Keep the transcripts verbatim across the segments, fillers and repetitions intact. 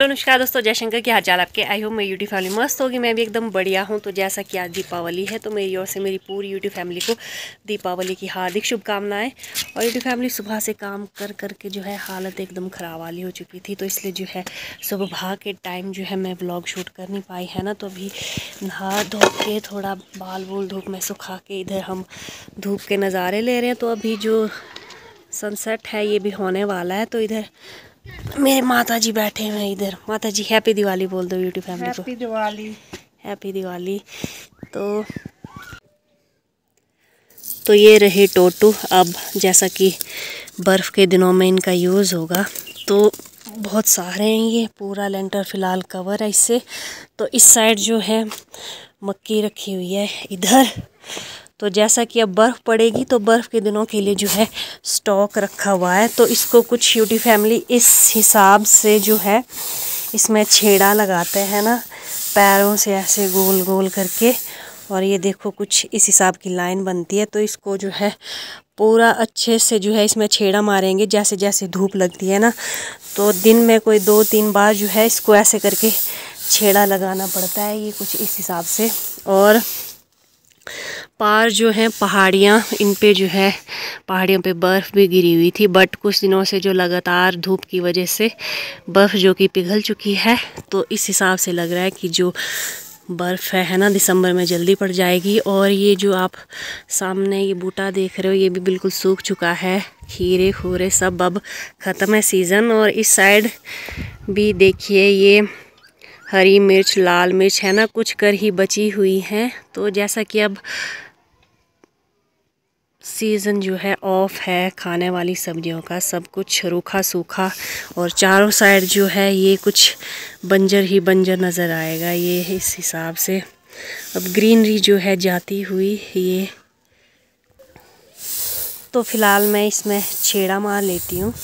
तो नमस्कार दोस्तों, जयशंकर की हाल चाल आपके। आई होप मेरी यूट्यूब फैमिली मस्त होगी, मैं भी एकदम बढ़िया हूँ। तो जैसा कि आज दीपावली है तो मेरी ओर से मेरी पूरी यूट्यूब फैमिली को दीपावली की हार्दिक शुभकामनाएं। और यूट्यूब फैमिली सुबह से काम कर कर के जो है हालत एकदम ख़राब वाली हो चुकी थी, तो इसलिए जो है सुबह के टाइम जो है मैं व्लॉग शूट कर नहीं पाई है ना। तो अभी नहा धो के थोड़ा बाल वूल धूप में सुखा के इधर हम धूप के नज़ारे ले रहे हैं। तो अभी जो सनसेट है ये भी होने वाला है। तो इधर मेरे माता जी बैठे हुए हैं। इधर माता जी हैप्पी दिवाली बोल दो यूट्यूब फैमिली को। हैप्पी दिवाली। हैप्पी दिवाली। तो तो ये रहे टोटू। अब जैसा कि बर्फ़ के दिनों में इनका यूज़ होगा, तो बहुत सारे हैं। ये पूरा लेंटर फ़िलहाल कवर है इससे। तो इस साइड जो है मक्की रखी हुई है इधर। तो जैसा कि अब बर्फ़ पड़ेगी तो बर्फ़ के दिनों के लिए जो है स्टॉक रखा हुआ है। तो इसको कुछ यूट्यूब फैमिली इस हिसाब से जो है इसमें छेड़ा लगाते हैं ना, पैरों से ऐसे गोल गोल करके। और ये देखो कुछ इस हिसाब की लाइन बनती है। तो इसको जो है पूरा अच्छे से जो है इसमें छेड़ा मारेंगे। जैसे जैसे धूप लगती है ना, तो दिन में कोई दो तीन बार जो है इसको ऐसे करके छेड़ा लगाना पड़ता है। ये कुछ इस हिसाब से। और पार जो है पहाड़ियाँ, इन पे जो है पहाड़ियों पे बर्फ़ भी गिरी हुई थी, बट कुछ दिनों से जो लगातार धूप की वजह से बर्फ़ जो कि पिघल चुकी है। तो इस हिसाब से लग रहा है कि जो बर्फ़ है है ना दिसंबर में जल्दी पड़ जाएगी। और ये जो आप सामने ये बूटा देख रहे हो ये भी बिल्कुल सूख चुका है। खीरे खूरे सब अब ख़त्म है सीज़न। और इस साइड भी देखिए ये हरी मिर्च लाल मिर्च है ना कुछ कर ही बची हुई हैं। तो जैसा कि अब सीज़न जो है ऑफ है खाने वाली सब्जियों का, सब कुछ रूखा सूखा और चारों साइड जो है ये कुछ बंजर ही बंजर नज़र आएगा। ये इस हिसाब से अब ग्रीनरी जो है जाती हुई ये। तो फ़िलहाल मैं इसमें छेड़ा मार लेती हूँ।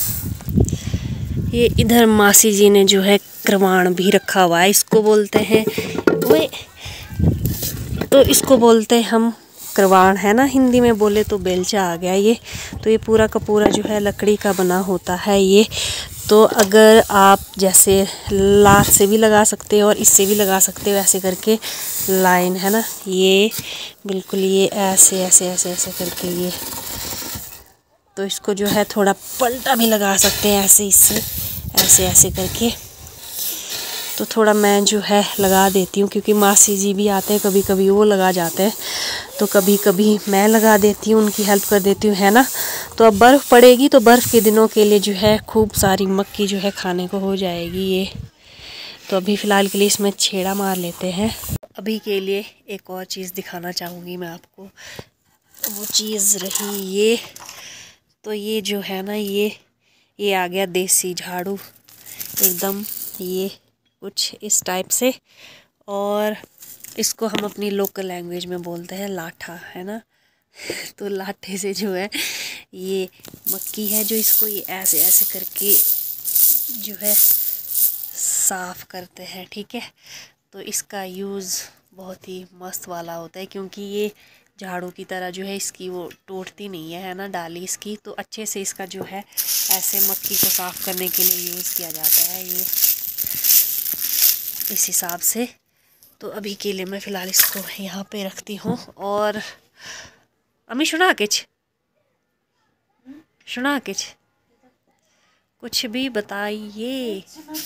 ये इधर मासी जी ने जो है क्रवाण भी रखा हुआ है, इसको बोलते हैं वे तो इसको बोलते हैं हम क्रवाण है ना, हिंदी में बोले तो बेलचा आ गया ये। तो ये पूरा का पूरा जो है लकड़ी का बना होता है ये। तो अगर आप जैसे लात से भी लगा सकते हो और इससे भी लगा सकते हो, ऐसे करके लाइन है ना, ये बिल्कुल ये ऐसे ऐसे ऐसे ऐसे करके ये। तो इसको जो है थोड़ा पलटा भी लगा सकते हैं ऐसे, इससे ऐसे ऐसे करके। तो थोड़ा मैं जो है लगा देती हूँ, क्योंकि मासी जी भी आते हैं, कभी कभी वो लगा जाते हैं तो कभी कभी मैं लगा देती हूँ, उनकी हेल्प कर देती हूँ है ना। तो अब बर्फ़ पड़ेगी तो बर्फ़ के दिनों के लिए जो है खूब सारी मक्की जो है खाने को हो जाएगी ये। तो अभी फ़िलहाल के लिए इसमें छेड़ा मार लेते हैं। अभी के लिए एक और चीज़ दिखाना चाहूँगी मैं आपको, वो चीज़ रही ये। तो ये जो है ना ये ये आ गया देसी झाड़ू एकदम, ये कुछ इस टाइप से। और इसको हम अपनी लोकल लैंग्वेज में बोलते हैं लाठा है ना। तो लाठे से जो है ये मक्की है जो इसको ये ऐसे ऐसे करके जो है साफ़ करते हैं, ठीक है। तो इसका यूज़ बहुत ही मस्त वाला होता है, क्योंकि ये झाड़ू की तरह जो है इसकी वो टूटती नहीं है है ना डाली इसकी। तो अच्छे से इसका जो है ऐसे मक्की को साफ़ करने के लिए यूज़ किया जाता है ये इस हिसाब से। तो अभी के लिए मैं फ़िलहाल इसको यहाँ पे रखती हूँ। और अम्मी सुना किच सुना किच कुछ भी बताइए।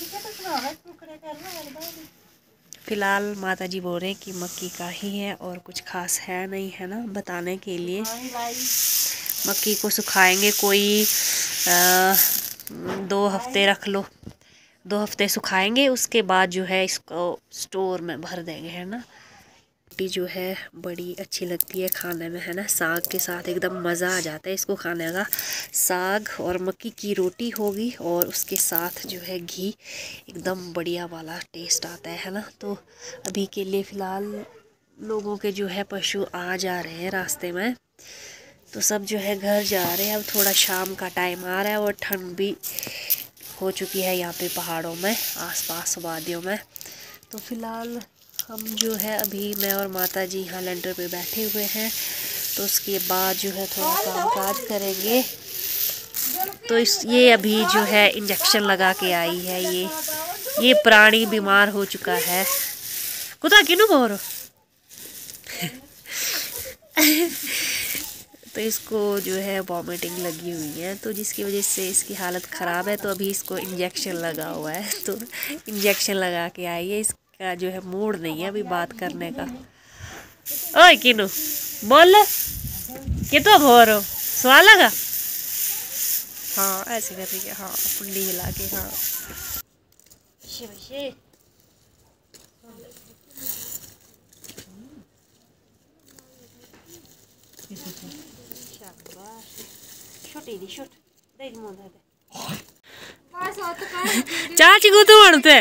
फ़िलहाल माता जी बोल रहे हैं कि मक्की का ही है और कुछ खास है नहीं है ना बताने के लिए। मक्की को सुखाएंगे कोई आ, दो हफ्ते रख लो, दो हफ्ते सुखाएंगे, उसके बाद जो है इसको स्टोर में भर देंगे है ना। रोटी जो है बड़ी अच्छी लगती है खाने में है ना, साग के साथ एकदम मज़ा आ जाता है इसको खाने का। साग और मक्की की रोटी होगी और उसके साथ जो है घी, एकदम बढ़िया वाला टेस्ट आता है है ना। तो अभी के लिए फ़िलहाल लोगों के जो है पशु आ जा रहे हैं रास्ते में, तो सब जो है घर जा रहे हैं। अब थोड़ा शाम का टाइम आ रहा है और ठंड भी हो चुकी है यहाँ पे पहाड़ों में आसपास वादियों में। तो फ़िलहाल हम जो है अभी मैं और माता जी यहाँ लेंटर पे बैठे हुए हैं। तो उसके बाद जो है थोड़ा काम काज करेंगे। तो इस ये अभी जो है इंजेक्शन लगा के आई है ये ये प्राणी बीमार हो चुका है। कुत्ता किनू बोरो तो इसको जो है वॉमिटिंग लगी हुई है, तो जिसकी वजह से इसकी हालत ख़राब है। तो अभी इसको इंजेक्शन लगा हुआ है, तो इंजेक्शन लगा के आई है। इसका जो है मूड नहीं है अभी बात करने का। ओए किनू बोल कि तो भोरो स्वाद लगा। हाँ ऐसे कर रही है, हाँ कुंडी हिला के। हाँ चाची को तो बनते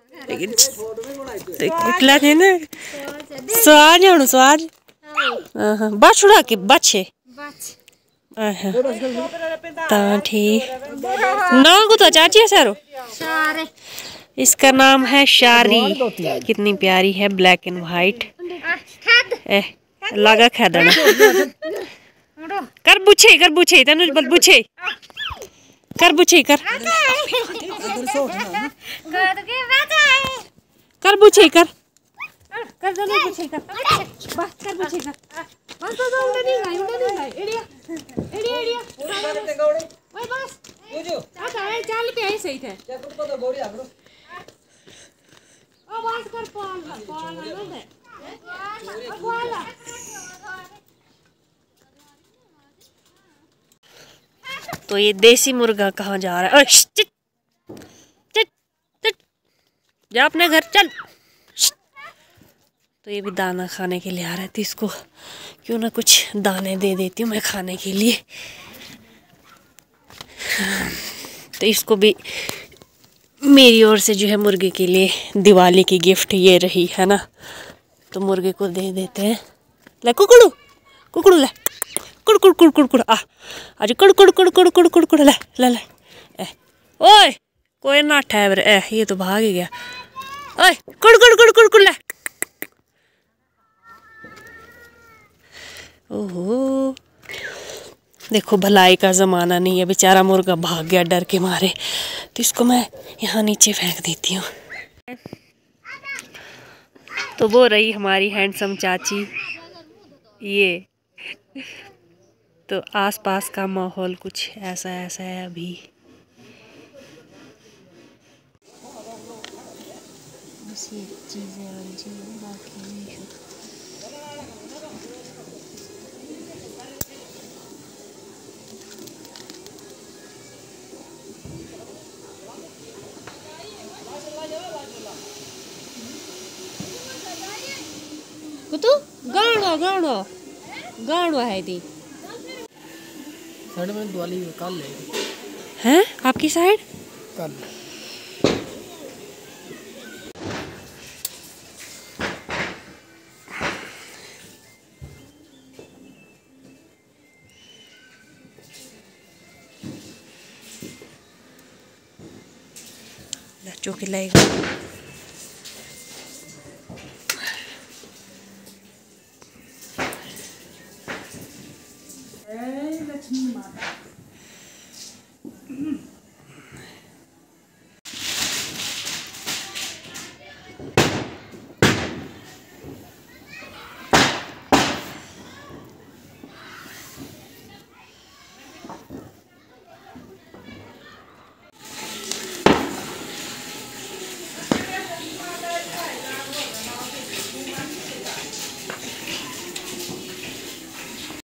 इतला थे ना स्वाद है स्वाद। हाँ बस उड़ा के बच्चे ता ठीक ना को तो चाची है सारो। इसका नाम है शारी। कितनी प्यारी है, ब्लैक एंड व्हाइट। ए लगा खेदना कर बुछे कर बुछे तनु बल बुछे कर बुछे कर कर बुछे कर कर दो बुछे कर बस कर बुछे कर बस बस उड़ा नहीं गई उड़ा नहीं गई एड़िया एड़िया एड़िया ओए बस बुझो आता है चाल पे ऐसे ही थे क्या कुछ तो गोरी आगरो ओ बस कर पाल पाल ना दे पाल। तो ये देसी मुर्गा कहाँ जा रहा है? चिट चिट चिट जा अपने घर चल। तो ये भी दाना खाने के लिए आ रहे थे, इसको क्यों ना कुछ दाने दे देती हूँ मैं खाने के लिए। तो इसको भी मेरी ओर से जो है मुर्गे के लिए दिवाली की गिफ्ट ये रही है ना, तो मुर्गे को दे देते हैं। ले कुकड़ू कुकड़ू ले कुड़ कुड़ कुड़ कुड़ कुड़ आ आज कुड़ कुड़ कुड़ कुड़ कुड़ कुड़ कुड़ ले ले ले ए ओए कोई ना ठहर ए ये तो भाग ही गया। ओए कुड़ कुड़ कुड़ कुड़ कुड़ ले। ओहो देखो भलाई का ज़माना नहीं है, बेचारा मुर्गा भाग गया डर के मारे। तो इसको मैं यहाँ नीचे फेंक देती हूँ। तो वो रही हमारी हैंडसम चाची। ये तो आसपास का माहौल कुछ ऐसा ऐसा है अभी। बस ये चीज़ें बाकी नहीं। कुतु गाणो गाणो गाणो है दी साइड में दिवाली कल है हैं आपकी साइड कल। बच्चों के लाएगा।